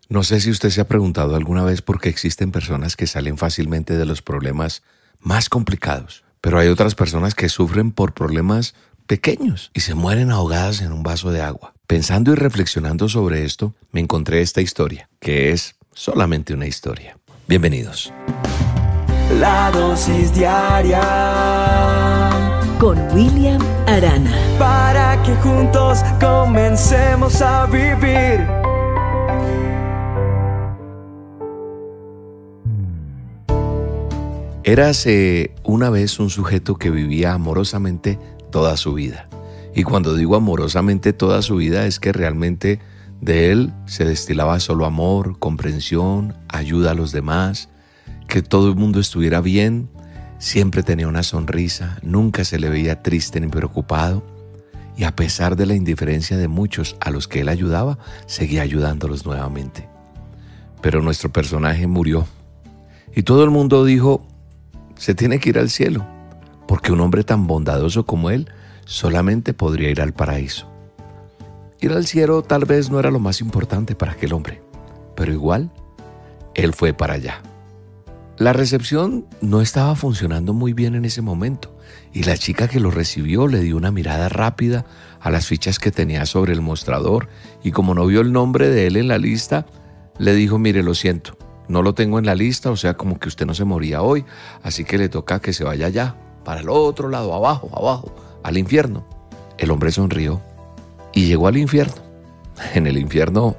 No sé si usted se ha preguntado alguna vez por qué existen personas que salen fácilmente de los problemas más complicados, pero hay otras personas que sufren por problemas pequeños y se mueren ahogadas en un vaso de agua. Pensando y reflexionando sobre esto, me encontré esta historia, que es solamente una historia. Bienvenidos. La dosis diaria con William Arana, para que juntos comencemos a vivir. Érase una vez un sujeto que vivía amorosamente toda su vida. Y cuando digo amorosamente toda su vida es que realmente de él se destilaba solo amor, comprensión, ayuda a los demás, que todo el mundo estuviera bien, siempre tenía una sonrisa, nunca se le veía triste ni preocupado. Y a pesar de la indiferencia de muchos a los que él ayudaba, seguía ayudándolos nuevamente. Pero nuestro personaje murió. Y todo el mundo dijo: se tiene que ir al cielo, porque un hombre tan bondadoso como él solamente podría ir al paraíso. Ir al cielo tal vez no era lo más importante para aquel hombre, pero igual, él fue para allá. La recepción no estaba funcionando muy bien en ese momento, y la chica que lo recibió le dio una mirada rápida a las fichas que tenía sobre el mostrador, y como no vio el nombre de él en la lista, le dijo: mire, lo siento, no lo tengo en la lista, o sea, como que usted no se moría hoy, así que le toca que se vaya allá, para el otro lado, abajo, al infierno. El hombre sonrió y llegó al infierno. En el infierno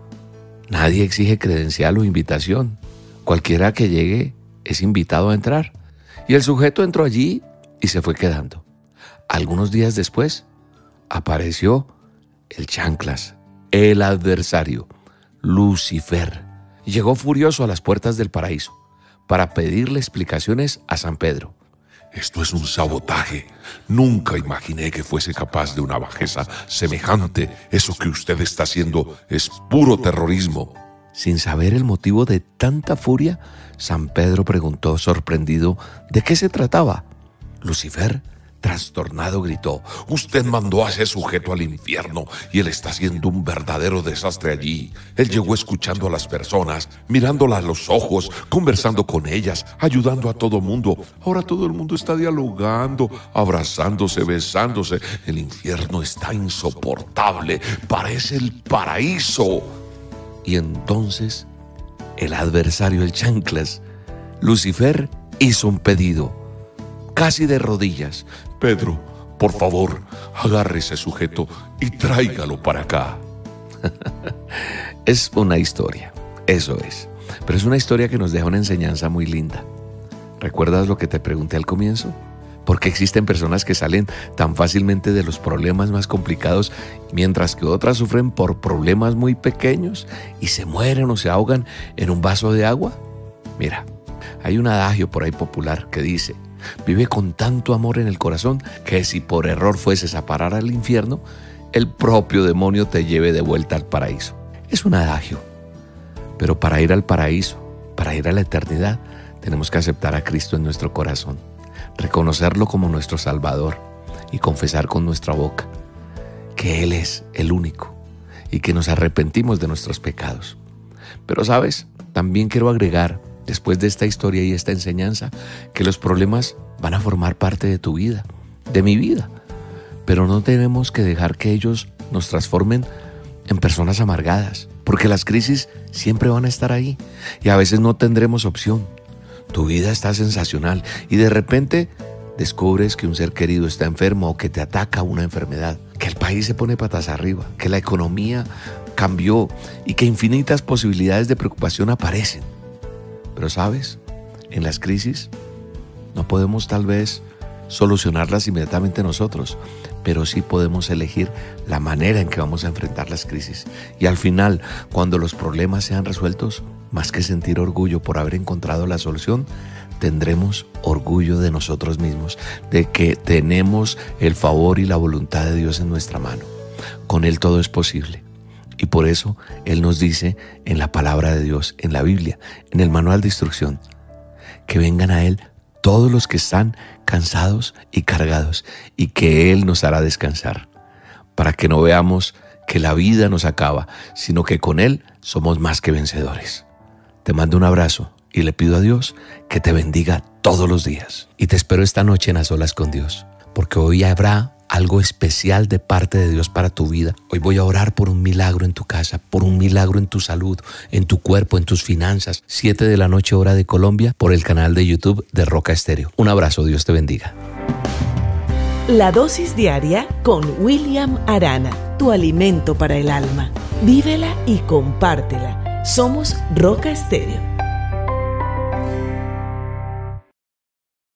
nadie exige credencial o invitación. Cualquiera que llegue es invitado a entrar. Y el sujeto entró allí y se fue quedando. Algunos días después apareció el chanclas, el adversario, Lucifer. Llegó furioso a las puertas del paraíso para pedirle explicaciones a San Pedro. Esto es un sabotaje. Nunca imaginé que fuese capaz de una bajeza semejante. Eso que usted está haciendo es puro terrorismo. Sin saber el motivo de tanta furia, San Pedro preguntó sorprendido de qué se trataba. Lucifer, trastornado, gritó: usted mandó a ese sujeto al infierno y él está haciendo un verdadero desastre allí. Él llegó escuchando a las personas, mirándolas a los ojos, conversando con ellas, ayudando a todo mundo. Ahora todo el mundo está dialogando, abrazándose, besándose. El infierno está insoportable, parece el paraíso. Y entonces el adversario, el chanclas, Lucifer, hizo un pedido, casi de rodillas: Pedro, por favor, agarre ese sujeto y tráigalo para acá. Es una historia, eso es. Pero es una historia que nos deja una enseñanza muy linda. ¿Recuerdas lo que te pregunté al comienzo? ¿Por qué existen personas que salen tan fácilmente de los problemas más complicados, mientras que otras sufren por problemas muy pequeños y se mueren o se ahogan en un vaso de agua? Mira, hay un adagio por ahí popular que dice: vive con tanto amor en el corazón que si por error fueses a parar al infierno, el propio demonio te lleve de vuelta al paraíso. Es un adagio, pero para ir al paraíso, para ir a la eternidad, tenemos que aceptar a Cristo en nuestro corazón, reconocerlo como nuestro Salvador y confesar con nuestra boca que Él es el único y que nos arrepentimos de nuestros pecados. Pero ¿sabes? También quiero agregar, después de esta historia y esta enseñanza, que los problemas van a formar parte de tu vida, de mi vida. Pero no tenemos que dejar que ellos nos transformen en personas amargadas, porque las crisis siempre van a estar ahí y a veces no tendremos opción. Tu vida está sensacional y de repente descubres que un ser querido está enfermo o que te ataca una enfermedad, que el país se pone patas arriba, que la economía cambió y que infinitas posibilidades de preocupación aparecen. Pero ¿sabes? En las crisis no podemos tal vez solucionarlas inmediatamente nosotros, pero sí podemos elegir la manera en que vamos a enfrentar las crisis. Y al final, cuando los problemas sean resueltos, más que sentir orgullo por haber encontrado la solución, tendremos orgullo de nosotros mismos, de que tenemos el favor y la voluntad de Dios en nuestra mano. Con Él todo es posible. Y por eso Él nos dice en la palabra de Dios, en la Biblia, en el manual de instrucción, que vengan a Él todos los que están cansados y cargados, y que Él nos hará descansar, para que no veamos que la vida nos acaba, sino que con Él somos más que vencedores. Te mando un abrazo y le pido a Dios que te bendiga todos los días. Y te espero esta noche en A Solas con Dios, porque hoy habrá algo especial de parte de Dios para tu vida. Hoy voy a orar por un milagro en tu casa, por un milagro en tu salud, en tu cuerpo, en tus finanzas. 7 de la noche, hora de Colombia, por el canal de YouTube de Roca Estéreo. Un abrazo, Dios te bendiga. La dosis diaria con William Arana, tu alimento para el alma. Vívela y compártela. Somos Roca Estéreo.